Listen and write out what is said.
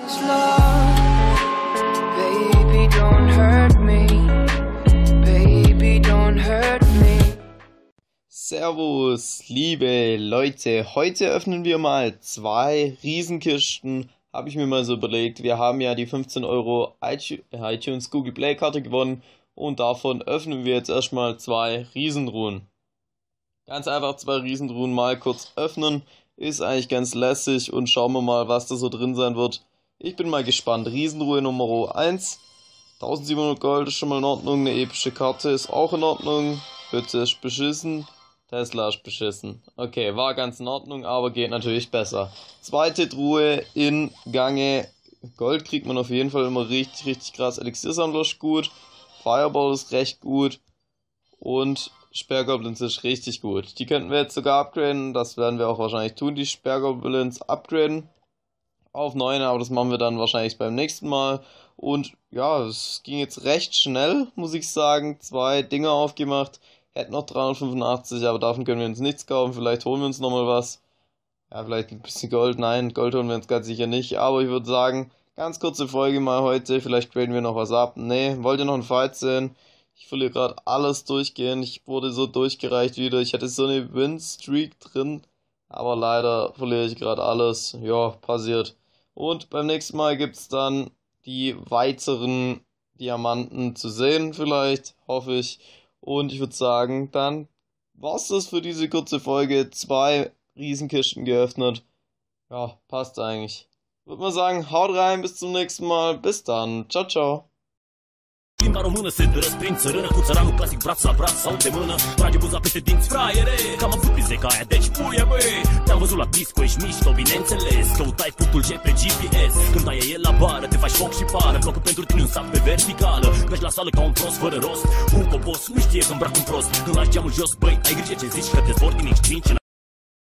Baby, don't hurt me. Baby, don't hurt me. Servus, liebe Leute. Heute öffnen wir mal 2 Riesenkisten. Habe ich mir mal so überlegt. Wir haben ja die 15 Euro iTunes Google Play Karte gewonnen. Und davon öffnen wir jetzt erstmal 2 Riesenruhen. Ganz einfach 2 Riesenruhen mal kurz öffnen. Ist eigentlich ganz lässig und schauen wir mal, was da so drin sein wird. Ich bin mal gespannt. Riesenruhe Nummer 1. 1700 Gold ist schon mal in Ordnung. Eine epische Karte ist auch in Ordnung. Bitte ist beschissen. Tesla ist beschissen. Okay, war ganz in Ordnung, aber geht natürlich besser. Zweite Truhe in Gange. Gold kriegt man auf jeden Fall immer richtig krass. Elixiersammler ist gut. Fireball ist recht gut. Und Sperrgoblins ist richtig gut. Die könnten wir jetzt sogar upgraden. Das werden wir auch wahrscheinlich tun, die Sperrgoblins upgraden. Auf 9, aber das machen wir dann wahrscheinlich beim nächsten Mal. Und ja, es ging jetzt recht schnell, muss ich sagen. 2 Dinger aufgemacht. Hätten noch 385, aber davon können wir uns nichts kaufen. Vielleicht holen wir uns nochmal was. Ja, vielleicht ein bisschen Gold. Nein, Gold holen wir uns ganz sicher nicht. Aber ich würde sagen, ganz kurze Folge mal heute. Vielleicht graden wir noch was ab. Nee, wollt ihr noch einen Fight sehen? Ich verliere gerade alles durchgehend. Ich wurde so durchgereicht wieder. Ich hatte so eine Win-Streak drin. Aber leider verliere ich gerade alles. Ja, passiert. Und beim nächsten Mal gibt es dann die weiteren Diamanten zu sehen, vielleicht, hoffe ich. Und ich würde sagen, dann war's das für diese kurze Folge. 2 Riesenkisten geöffnet. Ja, passt eigentlich. Würde mal sagen, haut rein, bis zum nächsten Mal. Bis dann. Ciao, ciao. Limba română se răsprind țărână cu țăranul clasic braț la braț sau de mână. Trage buza peste dinți, fraiere, că am avut pize ca aia, deci puie, băi. Te-am văzut la disco, ești mișto, bineînțeles. Căutai punctul G pe GPS. Când ai el la bară, te faci foc și pară. Blocul pentru tine un sac pe verticală. Mergi la sală ca un prost fără rost. Hugo Boss nu știe că îmbrac un prost. Când lași geamul jos, băi, ai grijă ce zici, că te zbor din X5 în